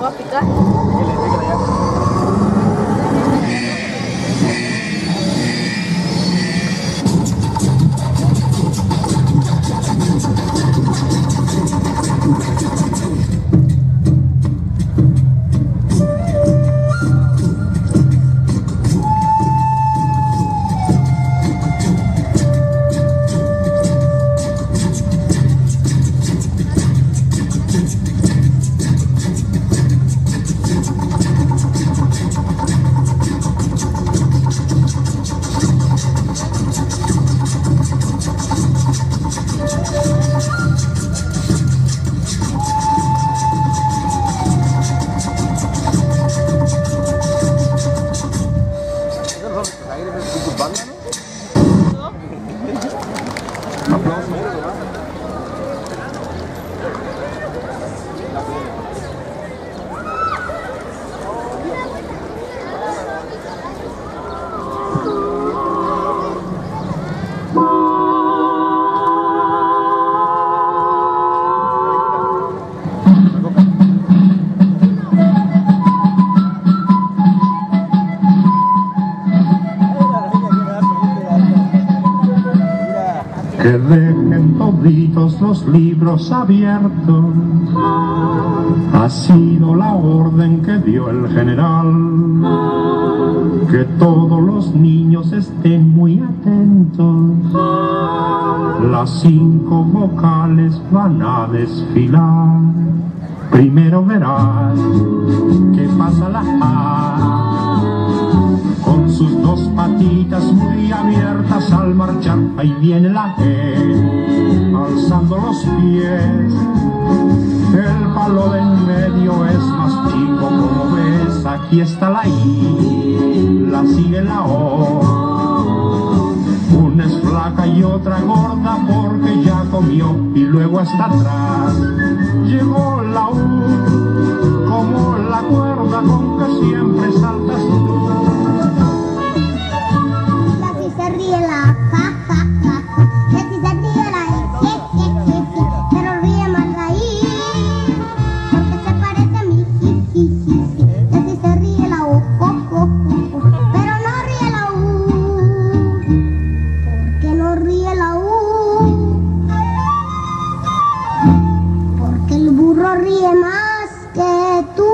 va a picar. Que dejen toditos los libros abiertos, ha sido la orden que dio el general. Que todos los niños estén muy atentos, las 5 vocales van a desfilar. Primero verás que pasa la A, con sus 2 patitas muy abiertas al marchar. Ahí viene la E, alzando los pies. El palo de en medio es más chico, como ves. Aquí está la I, la sigue la O. Una es flaca y otra gorda porque ya comió. Y luego hasta atrás llegó la U, como la cuerda con que siempre saltas tú. Se ríe la ja, ja, ja, ja. Y así se ríe la I, je, je, je. Pero ríe más la I, porque se parece a mí, ji, ji, ji, ji. Y así se ríe la U, pero no ríe la U. ¿Por qué no ríe la U? Porque el burro ríe más que tú.